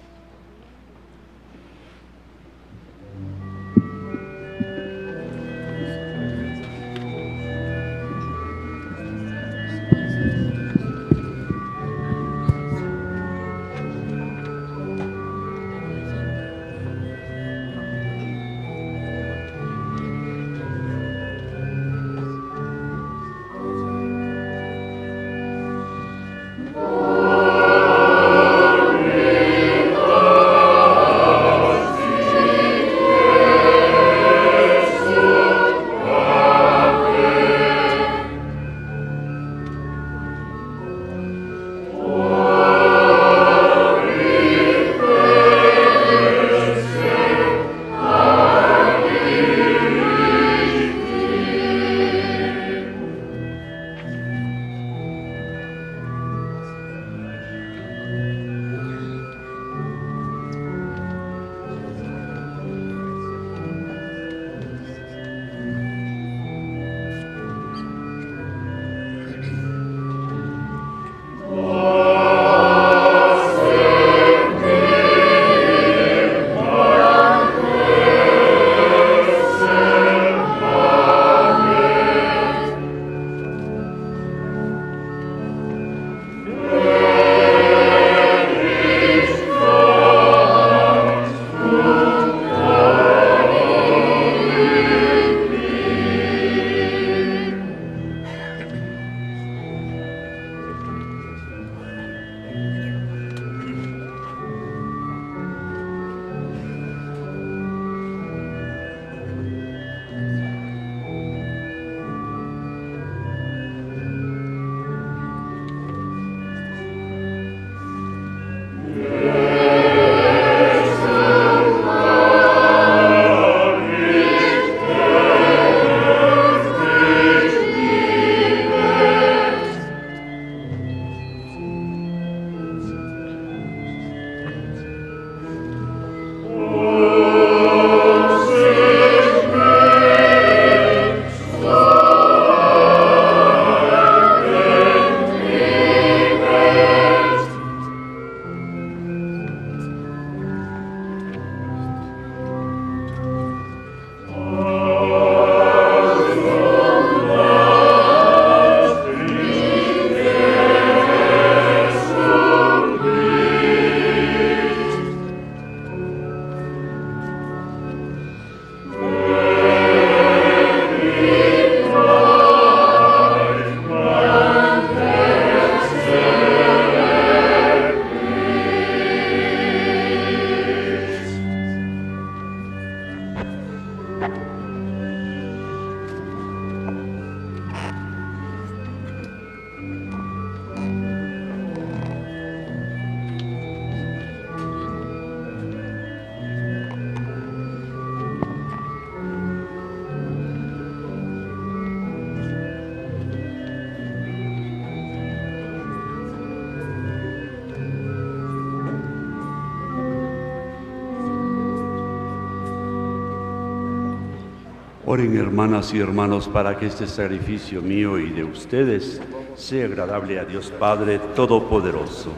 Oren, hermanas y hermanos, para que este sacrificio mío y de ustedes sea agradable a Dios Padre Todopoderoso.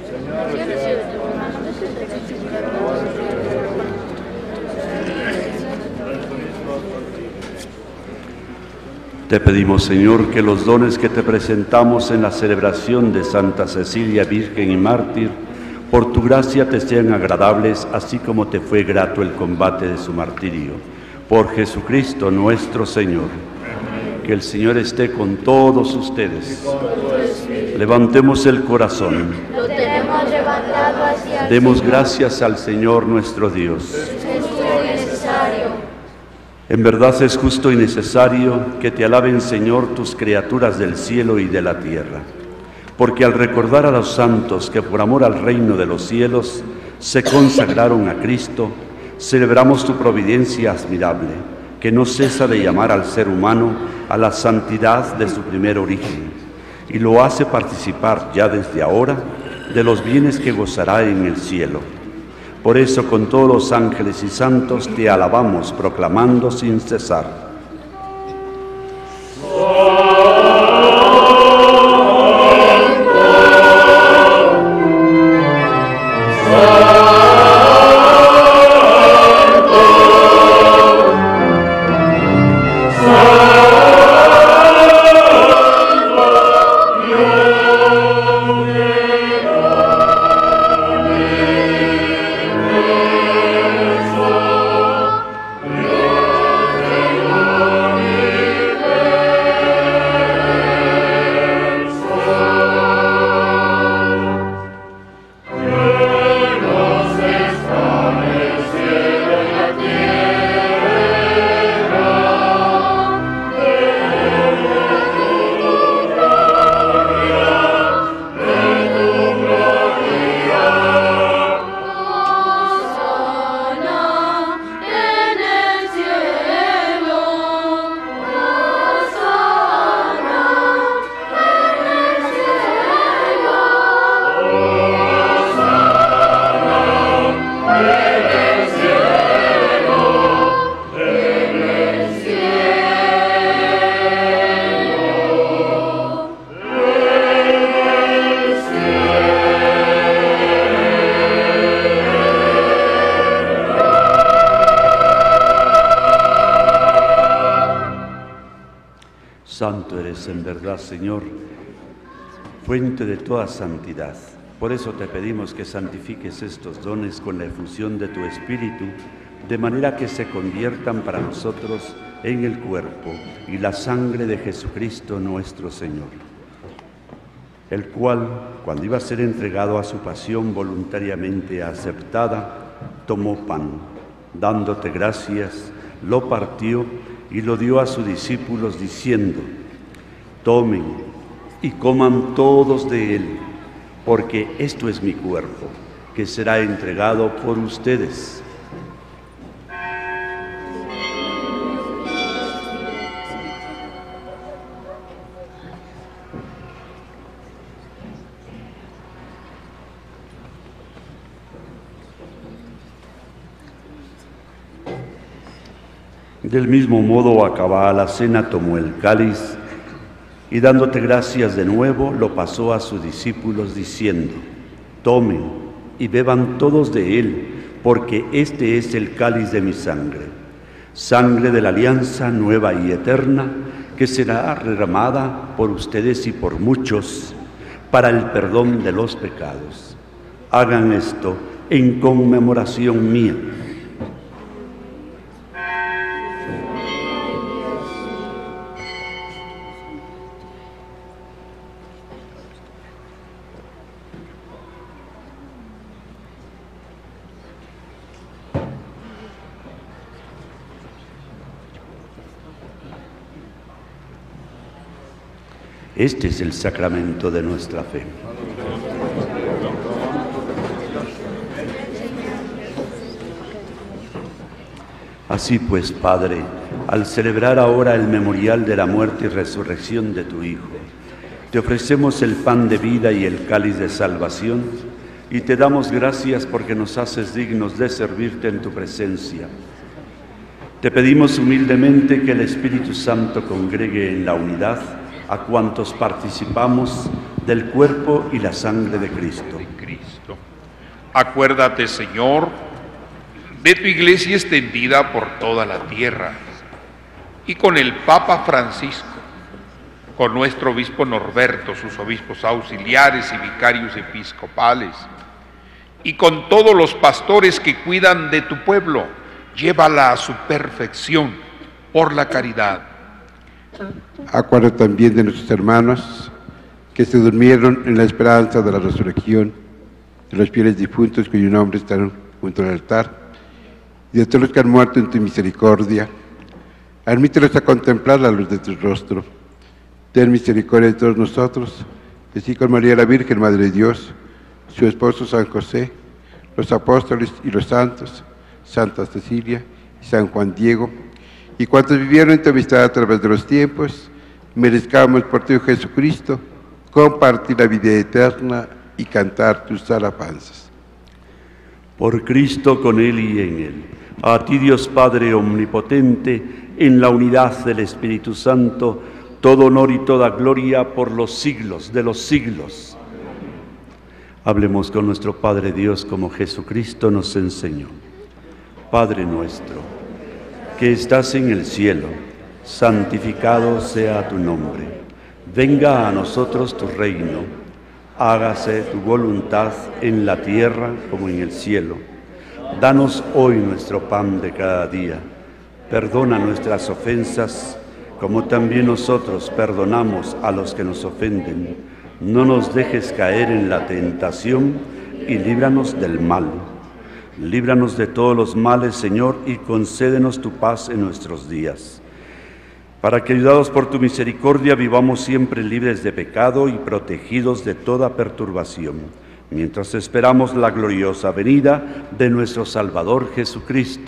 Te pedimos, Señor, que los dones que te presentamos en la celebración de Santa Cecilia, Virgen y Mártir, por tu gracia te sean agradables, así como te fue grato el combate de su martirio. Por Jesucristo nuestro Señor. Que el Señor esté con todos ustedes. Levantemos el corazón. Lo tenemos levantado hacia Demos gracias al Señor nuestro Dios. Es justo y necesario. En verdad es justo y necesario que te alaben, Señor, tus criaturas del cielo y de la tierra. Porque al recordar a los santos que por amor al reino de los cielos se consagraron a Cristo, celebramos tu providencia admirable, que no cesa de llamar al ser humano a la santidad de su primer origen, y lo hace participar ya desde ahora de los bienes que gozará en el cielo. Por eso, con todos los ángeles y santos, te alabamos, proclamando sin cesar. Santo eres en verdad, Señor, fuente de toda santidad. Por eso te pedimos que santifiques estos dones con la efusión de tu Espíritu, de manera que se conviertan para nosotros en el cuerpo y la sangre de Jesucristo nuestro Señor, el cual, cuando iba a ser entregado a su pasión voluntariamente aceptada, tomó pan, dándote gracias, lo partió y lo dio a sus discípulos diciendo: tomen y coman todos de él, porque esto es mi cuerpo, que será entregado por ustedes. Del mismo modo, acabada la cena, tomó el cáliz y dándote gracias de nuevo, lo pasó a sus discípulos diciendo: tomen y beban todos de él, porque este es el cáliz de mi sangre, sangre de la alianza nueva y eterna, que será derramada por ustedes y por muchos para el perdón de los pecados. Hagan esto en conmemoración mía. Este es el sacramento de nuestra fe. Así pues, Padre, al celebrar ahora el memorial de la muerte y resurrección de tu Hijo, te ofrecemos el pan de vida y el cáliz de salvación, y te damos gracias porque nos haces dignos de servirte en tu presencia. Te pedimos humildemente que el Espíritu Santo congregue en la unidad a cuantos participamos del cuerpo y la sangre de Cristo. Acuérdate, Señor, de tu iglesia extendida por toda la tierra, y con el Papa Francisco, con nuestro obispo Norberto, sus obispos auxiliares y vicarios episcopales, y con todos los pastores que cuidan de tu pueblo, llévala a su perfección por la caridad. Acuerdo también de nuestros hermanos que se durmieron en la esperanza de la resurrección, de los fieles difuntos cuyos nombres están junto al altar, y de todos los que han muerto en tu misericordia. Admítelos a contemplar la luz de tu rostro. Ten misericordia de todos nosotros, así con María la Virgen, Madre de Dios, su esposo San José, los apóstoles y los santos, Santa Cecilia y San Juan Diego, y cuantos vivieron en tu amistad a través de los tiempos, merezcamos por tu Jesucristo compartir la vida eterna y cantar tus alabanzas. Por Cristo, con Él y en Él, a ti Dios Padre omnipotente, en la unidad del Espíritu Santo, todo honor y toda gloria por los siglos de los siglos. Hablemos con nuestro Padre Dios como Jesucristo nos enseñó. Padre nuestro, que estás en el cielo, santificado sea tu nombre. Venga a nosotros tu reino. Hágase tu voluntad en la tierra como en el cielo. Danos hoy nuestro pan de cada día. Perdona nuestras ofensas, como también nosotros perdonamos a los que nos ofenden. No nos dejes caer en la tentación y líbranos del mal. Líbranos de todos los males, Señor, y concédenos tu paz en nuestros días, para que, ayudados por tu misericordia, vivamos siempre libres de pecado y protegidos de toda perturbación, mientras esperamos la gloriosa venida de nuestro Salvador Jesucristo.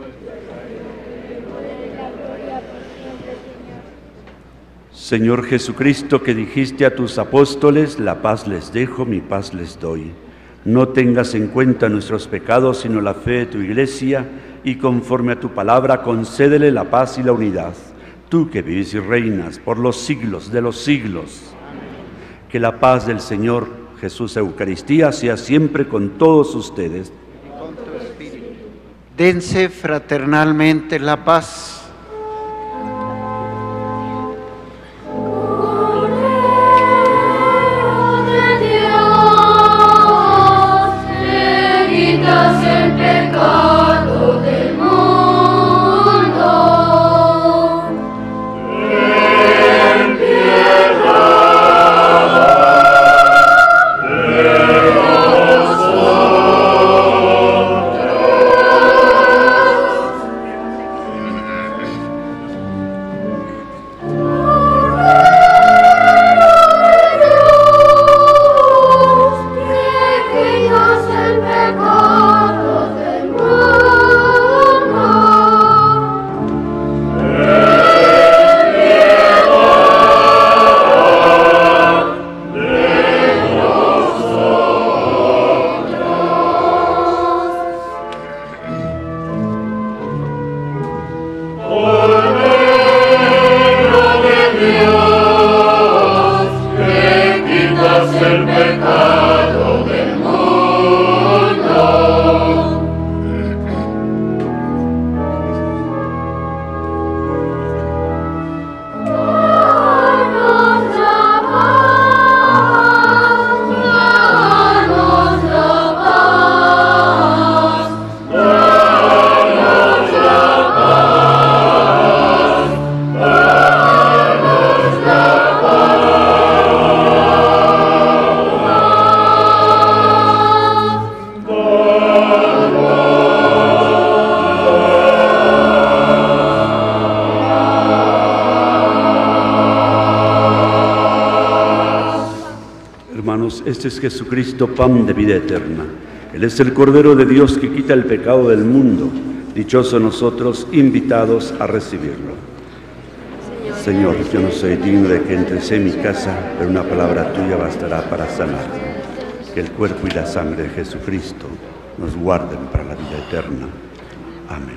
Señor Jesucristo, que dijiste a tus apóstoles, la paz les dejo, mi paz les doy. No tengas en cuenta nuestros pecados, sino la fe de tu Iglesia, y conforme a tu palabra, concédele la paz y la unidad. Tú que vives y reinas por los siglos de los siglos. Que la paz del Señor Jesús Eucaristía sea siempre con todos ustedes. Dense fraternalmente la paz. Este es Jesucristo, pan de vida eterna. Él es el Cordero de Dios que quita el pecado del mundo. Dichosos nosotros, invitados a recibirlo. Señor, yo no soy digno de que entres en mi casa, pero una palabra tuya bastará para sanarme. Que el cuerpo y la sangre de Jesucristo nos guarden para la vida eterna. Amén.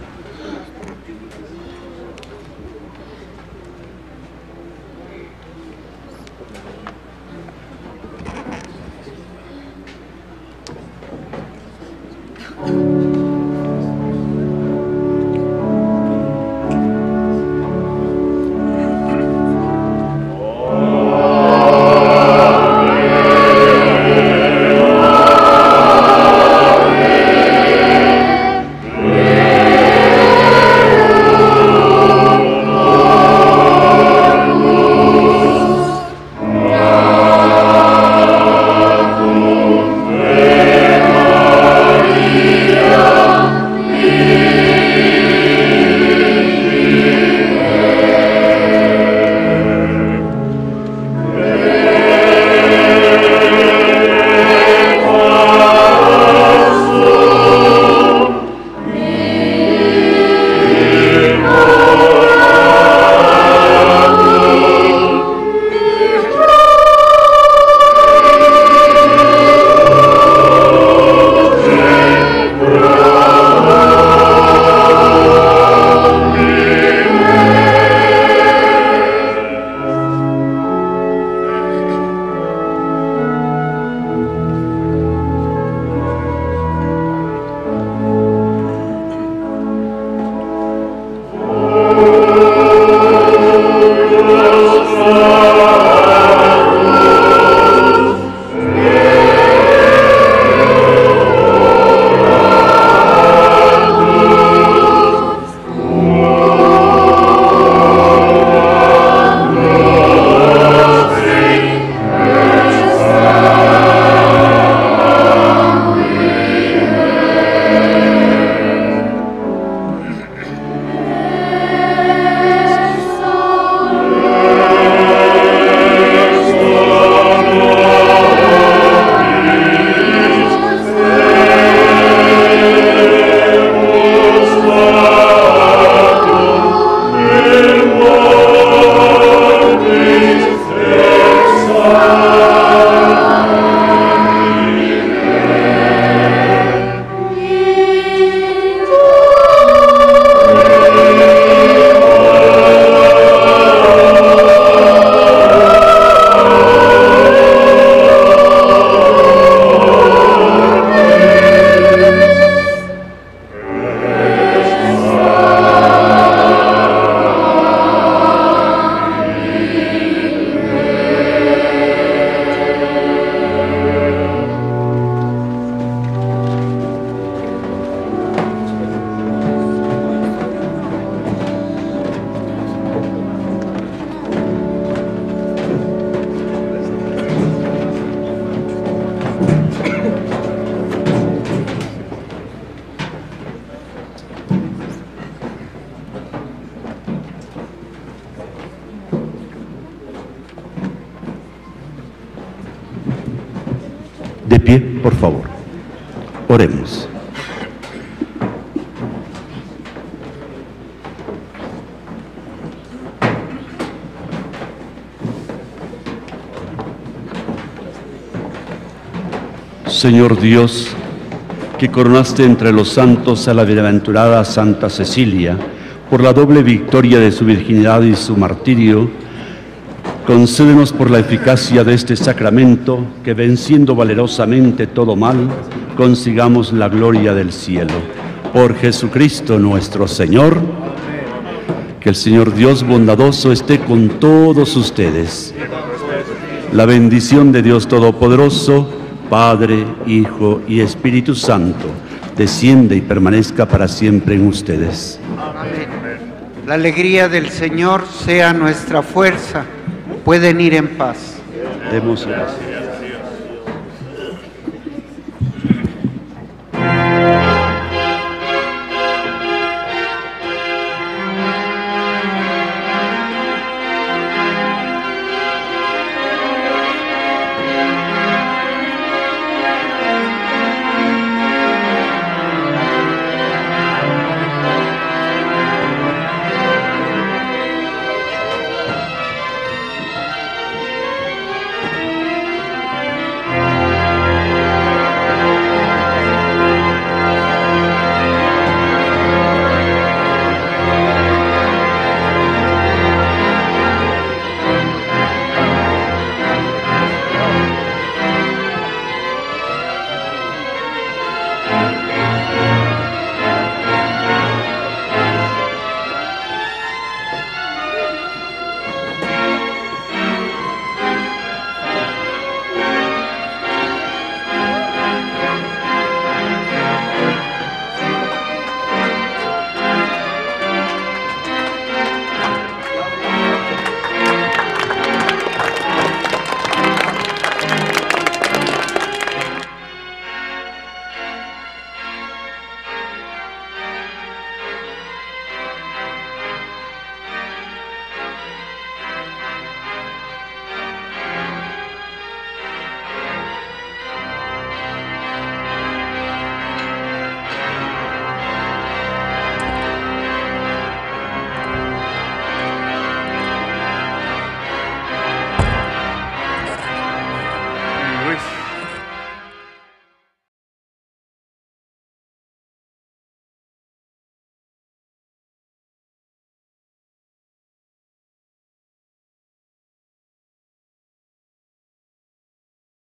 Amen. De pie, por favor. Oremos. Señor Dios, que coronaste entre los santos a la bienaventurada Santa Cecilia, por la doble victoria de su virginidad y su martirio, concédenos por la eficacia de este sacramento que, venciendo valerosamente todo mal, consigamos la gloria del cielo. Por Jesucristo nuestro Señor. Que el Señor Dios bondadoso esté con todos ustedes. La bendición de Dios Todopoderoso, Padre, Hijo y Espíritu Santo, desciende y permanezca para siempre en ustedes. Amén. La alegría del Señor sea nuestra fuerza. Pueden ir en paz. Demos gracias.